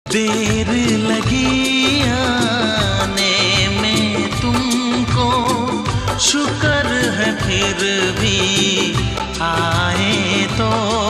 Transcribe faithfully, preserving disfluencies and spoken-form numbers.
देर लगी आने में तुमको, शुक्र है फिर भी आए तो।